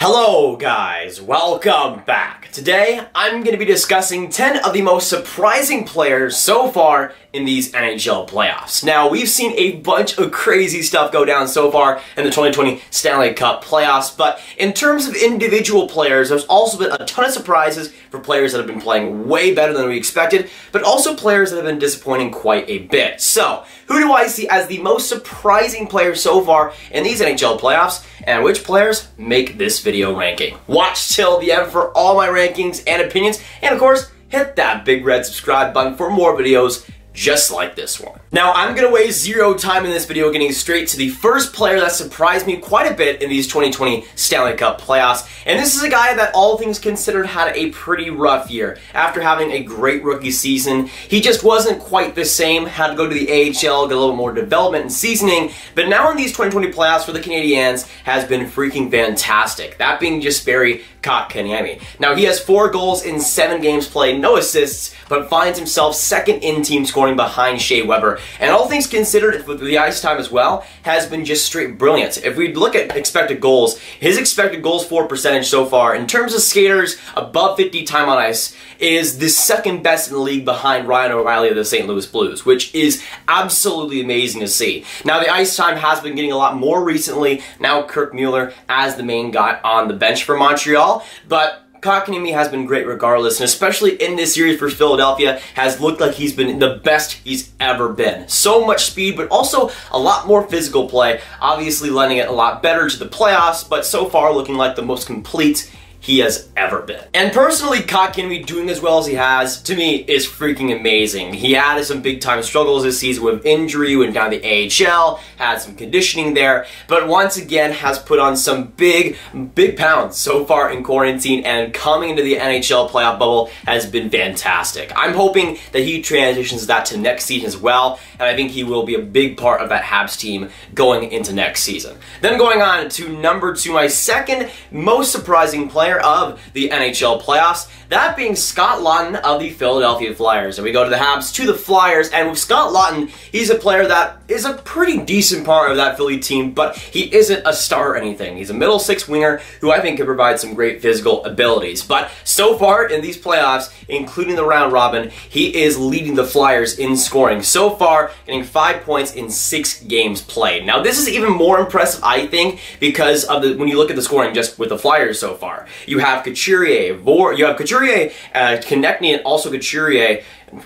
Hello guys, welcome back. Today, I'm going to be discussing 10 of the most surprising players so far in these NHL playoffs. Now, we've seen a bunch of crazy stuff go down so far in the 2020 Stanley Cup playoffs, but in terms of individual players, there's also been a ton of surprises for players that have been playing way better than we expected, but also players that have been disappointing quite a bit. So, who do I see as the most surprising player so far in these NHL playoffs, and which players make this video ranking? Watch till the end for all my rankings and opinions, and of course, hit that big red subscribe button for more videos just like this one. Now, I'm going to waste zero time in this video getting straight to the first player that surprised me quite a bit in these 2020 Stanley Cup playoffs, and this is a guy that all things considered had a pretty rough year. After having a great rookie season, he just wasn't quite the same, had to go to the AHL, get a little more development and seasoning, but now in these 2020 playoffs for the Canadiens has been freaking fantastic. That being Jesperi Kotkaniemi. Now, he has 4 goals in 7 games played, no assists, but finds himself second in team scoring behind Shea Weber. And all things considered, with the ice time as well, has been just straight brilliant. If we look at expected goals, his expected goals for percentage so far, in terms of skaters above 50 time on ice, is the second best in the league behind Ryan O'Reilly of the St. Louis Blues, which is absolutely amazing to see. Now, the ice time has been getting a lot more recently, now Kirk Muller as the main guy on the bench for Montreal, but Kotkaniemi has been great regardless, and especially in this series for Philadelphia, has looked like he's been the best he's ever been. So much speed, but also a lot more physical play, obviously lending it a lot better to the playoffs, but so far looking like the most complete he has ever been. And personally, Kotkaniemi doing as well as he has, to me, is freaking amazing. He had some big time struggles this season with injury, went down to the AHL, had some conditioning there, but once again has put on some big pounds so far in quarantine, and coming into the NHL playoff bubble has been fantastic. I'm hoping that he transitions that to next season as well, and I think he will be a big part of that Habs team going into next season. Then going on to number 2, my second most surprising player of the NHL playoffs, that being Scott Laughton of the Philadelphia Flyers. And we go to the Habs to the Flyers, and with Scott Laughton, he's a player that is a pretty decent part of that Philly team, but he isn't a star or anything. He's a middle 6 winger who I think can provide some great physical abilities. But so far in these playoffs, including the round robin, he is leading the Flyers in scoring. So far, getting 5 points in 6 games played. Now, this is even more impressive, I think, because of when you look at the scoring just with the Flyers so far. You have Couturier, Konechny, and also Couturier.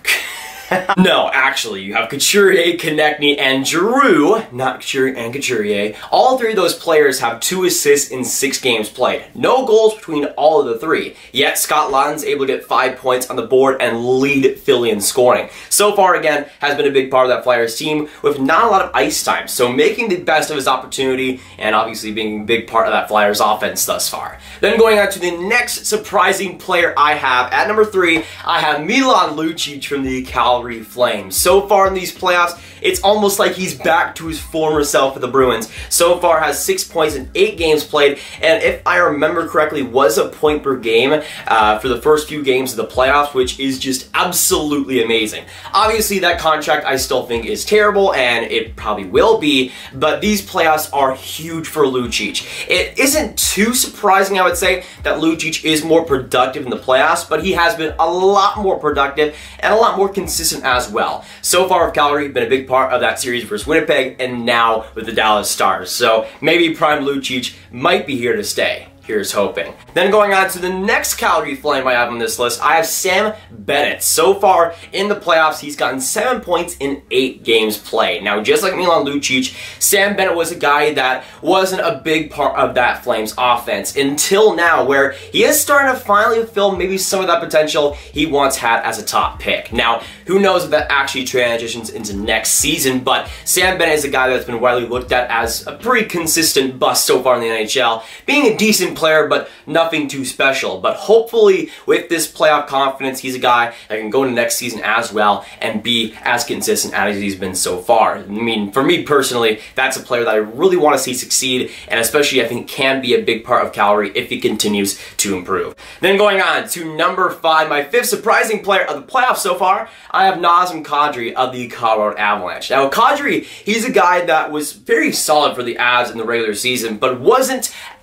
No, actually, you have Couturier, Konechny, and Giroux, not Couturier and Couturier. All 3 of those players have 2 assists in 6 games played. No goals between all of the 3. Yet, Scott Laughton's able to get 5 points on the board and lead Philly in scoring. So far, again, has been a big part of that Flyers team with not a lot of ice time, so making the best of his opportunity and obviously being a big part of that Flyers offense thus far. Then going on to the next surprising player I have, at number 3, I have Milan Lucic from the Calgary Flames. So far in these playoffs, it's almost like he's back to his former self with the Bruins. So far has 6 points in 8 games played, and if I remember correctly, was a point per game for the first few games of the playoffs, which is just absolutely amazing. Obviously, that contract I still think is terrible, and it probably will be, but these playoffs are huge for Lucic. It isn't too surprising, I would say, that Lucic is more productive in the playoffs, but he has been a lot more productive and a lot more consistent as well. So far with Calgary, been a big part of that series versus Winnipeg, and now with the Dallas Stars. So maybe Prime Lucic might be here to stay. Here's hoping. Then going on to the next Calgary Flame I have on this list, I have Sam Bennett. So far in the playoffs, he's gotten 7 points in 8 games played. Now, just like Milan Lucic, Sam Bennett was a guy that wasn't a big part of that Flames offense until now, where he is starting to finally fulfill maybe some of that potential he once had as a top pick. Now, who knows if that actually transitions into next season, but Sam Bennett is a guy that's been widely looked at as a pretty consistent bust so far in the NHL, being a decent player, but nothing too special. But hopefully, with this playoff confidence, he's a guy that can go into next season as well and be as consistent as he's been so far. I mean, for me personally, that's a player that I really want to see succeed, and especially I think can be a big part of Calgary if he continues to improve. Then going on to number 5, my 5th surprising player of the playoffs so far, I have Nazem Kadri of the Colorado Avalanche. Now, Kadri, he's a guy that was very solid for the Avs in the regular season, but wasn't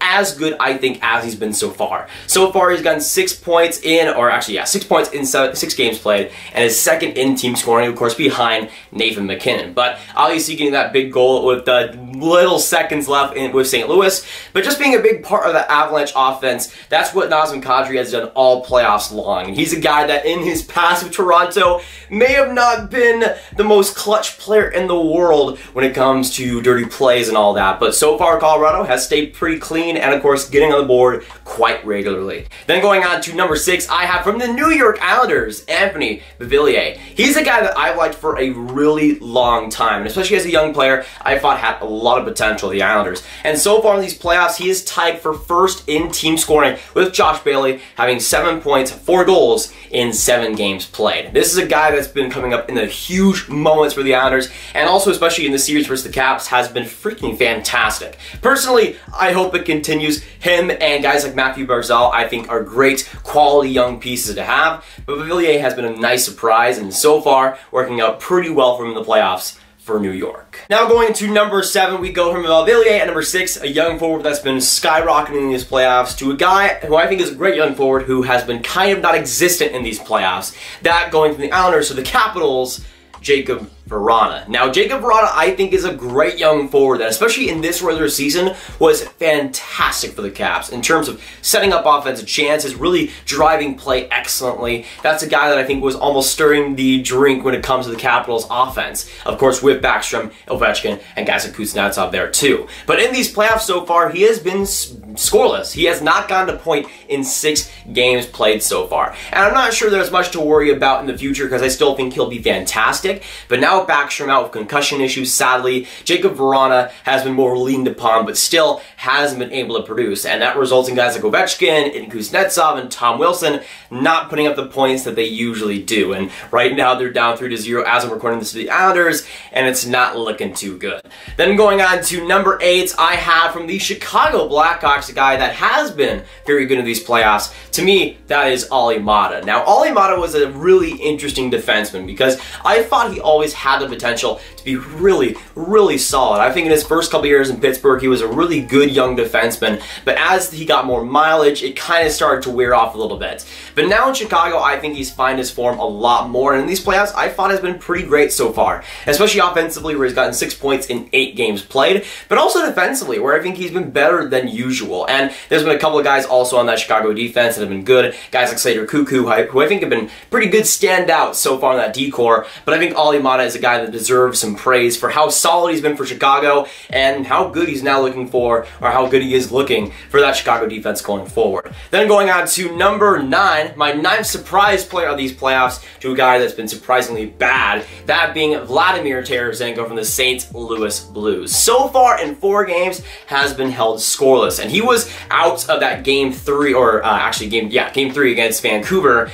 as good, I think, as he's been so far. So far, he's gotten 6 points in, or actually, yeah, 6 points in 6 games played, and is second in team scoring, of course, behind Nathan MacKinnon. But obviously getting that big goal with the little seconds left with St. Louis, but just being a big part of the Avalanche offense, that's what Nazem Kadri has done all playoffs long. And he's a guy that in his past with Toronto may have not been the most clutch player in the world when it comes to dirty plays and all that, but so far Colorado has stayed pretty clean and, of course, getting on the board quite regularly. Then going on to number 6, I have from the New York Islanders, Anthony Beauvillier. He's a guy that I've liked for a really long time, and especially as a young player, I thought had a lot of potential, the Islanders. And so far in these playoffs, he is tied for first in team scoring with Josh Bailey, having 7 points, 4 goals in 7 games played. This is a guy that's been coming up in the huge moments for the Islanders, and also especially in the series versus the Caps has been freaking fantastic. Personally, I hope it continues. Him and guys like Matthew Barzal, I think, are great quality young pieces to have, but Beauvillier has been a nice surprise, and so far working out pretty well for him in the playoffs for New York. Now going to number 7, we go from Beauvillier at number 6, a young forward that's been skyrocketing in these playoffs, to a guy who I think is a great young forward who has been kind of non-existent in these playoffs. That going from the Islanders to the Capitals, Jakub Vrana. Now, Jakub Vrana, I think, is a great young forward that, especially in this regular season, was fantastic for the Caps in terms of setting up offensive chances, really driving play excellently. That's a guy that I think was almost stirring the drink when it comes to the Capitals' offense. Of course, with Backstrom, Ovechkin, and guys like Kuznetsov there too. But in these playoffs so far, he has been scoreless. He has not gotten a point in 6 games played so far. And I'm not sure there's much to worry about in the future because I still think he'll be fantastic. But now with Backstrom out with concussion issues, sadly, Jakub Vrana has been more leaned upon, but still hasn't been able to produce. And that results in guys like Ovechkin and Kuznetsov and Tom Wilson not putting up the points that they usually do. And right now they're down 3-0 as I'm recording this to the Islanders, and it's not looking too good. Then going on to number 8, I have from the Chicago Blackhawks a guy that has been very good in these playoffs. To me, that is Olli Maatta. Now, Olli Maatta was a really interesting defenseman because I thought he always had the potential to be really, really solid. I think in his first couple years in Pittsburgh, he was a really good young defenseman, but as he got more mileage, it kind of started to wear off a little bit. But now in Chicago, I think he's found his form a lot more, and in these playoffs, I thought has been pretty great so far, especially offensively, where he's gotten 6 points in 8 games played, but also defensively, where I think he's been better than usual. And there's been a couple of guys also on that Chicago defense that have been good, guys like Slater Koekkoek, who I think have been pretty good standouts so far in that D-core, but I think Olli Maatta is a guy that deserves some praise for how solid he's been for Chicago and how good he's now looking for, or how good he is looking for that Chicago defense going forward. Then going on to number 9, my 9th surprise player of these playoffs, to a guy that's been surprisingly bad, that being Vladimir Tarasenko from the St. Louis Blues. So far in 4 games has been held scoreless, and he was out of that game 3, or actually game 3 against Vancouver,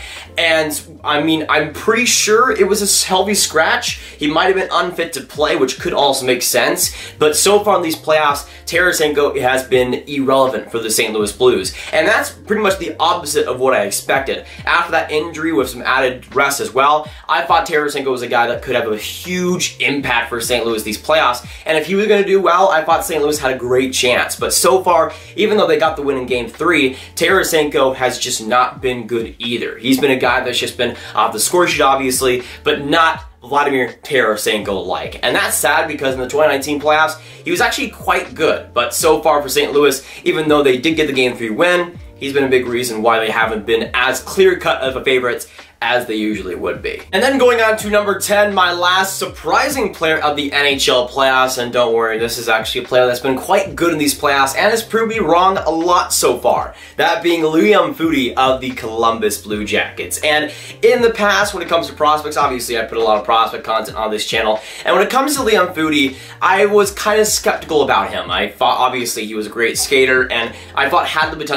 and I mean, I'm pretty sure it was a healthy scratch. He might have been unfit to play, which could also make sense, but so far in these playoffs, Tarasenko has been irrelevant for the St. Louis Blues, and that's pretty much the opposite of what I expected. After that injury with some added rest as well, I thought Tarasenko was a guy that could have a huge impact for St. Louis these playoffs, and if he was going to do well, I thought St. Louis had a great chance. But so far, even though they got the win in Game 3, Tarasenko has just not been good either. He's been a guy that's just been off the score sheet, obviously, but not Vladimir Tarasenko-like. And that's sad because in the 2019 playoffs, he was actually quite good. But so far for St. Louis, even though they did get the Game 3 win, he's been a big reason why they haven't been as clear-cut of a favorite as they usually would be. And then going on to number 10, my last surprising player of the NHL playoffs, and don't worry, this is actually a player that's been quite good in these playoffs and has proved me wrong a lot so far. That being Liam Foudy of the Columbus Blue Jackets. And in the past, when it comes to prospects, obviously I put a lot of prospect content on this channel, and when it comes to Liam Foudy, I was kind of skeptical about him. I thought obviously he was a great skater, and I thought had the potential to be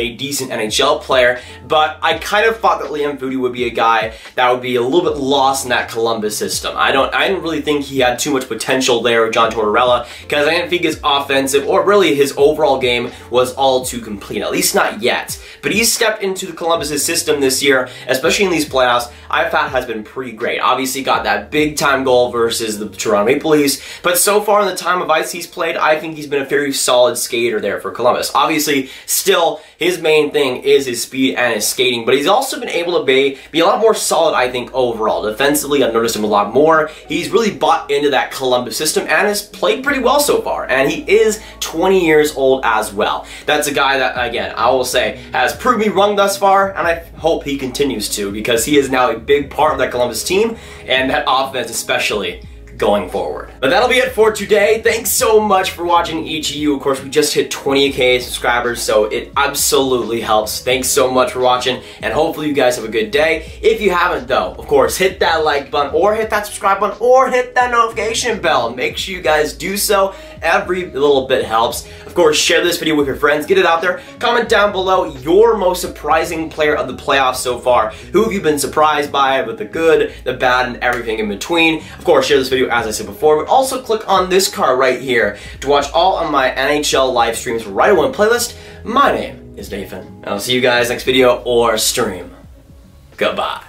a decent NHL player, but I kind of thought that Liam Foudy would be a guy that would be a little bit lost in that Columbus system. I didn't really think he had too much potential there with John Tortorella, because I didn't think his offensive, or really his overall game, was all too complete, at least not yet. But he's stepped into the Columbus system this year, especially in these playoffs. I thought has been pretty great. Obviously got that big time goal versus the Toronto Maple Leafs, but so far in the time of ice he's played, I think he's been a very solid skater there for Columbus. Obviously, still, his main thing is his speed and his skating, but he's also been able to be a lot more solid, I think, overall. Defensively, I've noticed him a lot more. He's really bought into that Columbus system and has played pretty well so far, and he is 20 years old as well. That's a guy that, again, I will say, has proved me wrong thus far, and I hope he continues to, because he is now a big part of that Columbus team, and that offense especially, going forward. But that'll be it for today. Thanks so much for watching, each of you. Of course, we just hit 20K subscribers, so it absolutely helps. Thanks so much for watching, and hopefully you guys have a good day. If you haven't, though, of course, hit that like button, or hit that subscribe button, or hit that notification bell. Make sure you guys do so. Every little bit helps. Of course, share this video with your friends. Get it out there. Comment down below your most surprising player of the playoffs so far. Who have you been surprised by, with the good, the bad, and everything in between? Of course, share this video as I said before, but also click on this card right here to watch all of my NHL live streams right away in playlist. My name is Nathan, and I'll see you guys next video or stream. Goodbye.